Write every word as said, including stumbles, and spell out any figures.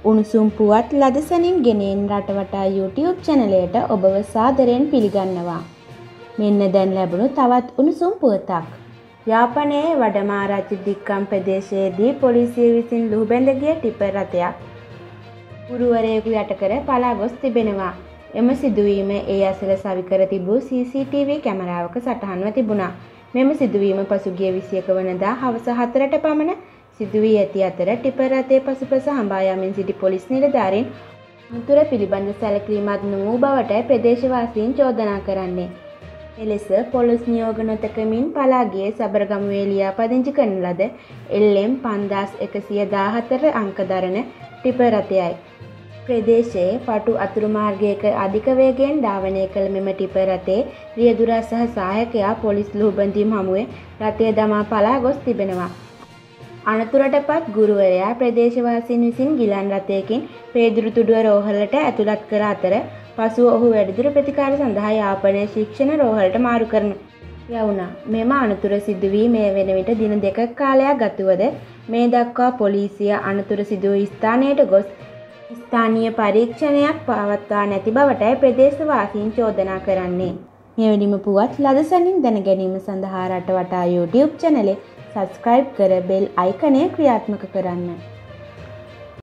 උණුසුම් පුවත් ලදසනින් ගෙනෙන රටවටා YouTube චැනලයට ඔබව සාදරයෙන් පිළිගන්නවා. මෙන්න දැන් ලැබුණු තවත් උණුසුම් පුවතක්. යාපනයේ වඩමාරාච්චි දික්කම් ප්‍රදේශයේදී පොලිසිය විසින් ලුහුබැඳ ගිය ටිපර් රථයක් ගුරුවරයෙකු යට කර පලා ගොස් තිබෙනවා. එම සිදුවීම ඒ අසල සවිකර තිබූ සී සී ටී වී කැමරාවක සටහන්ව තිබුණා. මෙම සිදුවීම පසුගිය විසියක වනදා හවස හතරට පමණ සිදුවී ඇති අතර ටිපර් රථයේ පසුපස හඹා යමින් සිටි පොලිස් නිලධාරීන් අනතුර පිළිබඳ සැලකිලිමත් නොවූ බවටයි ප්‍රදේශවාසීන් චෝදනා කරන්නේ. එලෙස පොලිස් නියෝග නොතකමින් පලා ගියේ සබරගමුවේ ලියාපදිංචි කරන ලද එල් එම් පන්දාස් එකසිය දාහතර අංක දරන ටිපර් රථයයි. ප්‍රදේශයේ පටු අතුරු මාර්ගයක අධික වේගයෙන් ධාවනය කළ මෙම ටිපර් රථයේ රියදුරා සහ සහායකයා පොලිස් ලුහුබැඳීම් හමුවේ රථය දමා පලා ගොස් තිබෙනවා. අනතුරටපත් ගුරුවරයා ප්‍රදේශවාසීන් විසින් ගිලන් රථයකින් පේදුරුතුඩුව රෝහලට ඇතුළත් කළ අතර පසුව ඔහු වැඩිදුර ප්‍රතිකාර සඳහා යාපනයේ ශික්ෂණ රෝහලට මාරු කරන යවුණා. මෙම අනතුර සිදු වී මේ වන විට දින දෙකක කාලයක් ගතවද මේ දක්වා පොලිසිය අනතුර සිදු වූ ස්ථානයට ගොස් ස්ථානීය පරීක්ෂණයක් පවත්වා නැති බවටයි ප්‍රදේශවාසීන් චෝදනා කරන්නේ. මෙවැනිම පුවත් ලදසනින් දැන ගැනීම සඳහා රටවටා YouTube චැනලය සබස්ක්‍රයිබ් කර බෙල් අයිකනය ක්‍රියාත්මක කරන්න.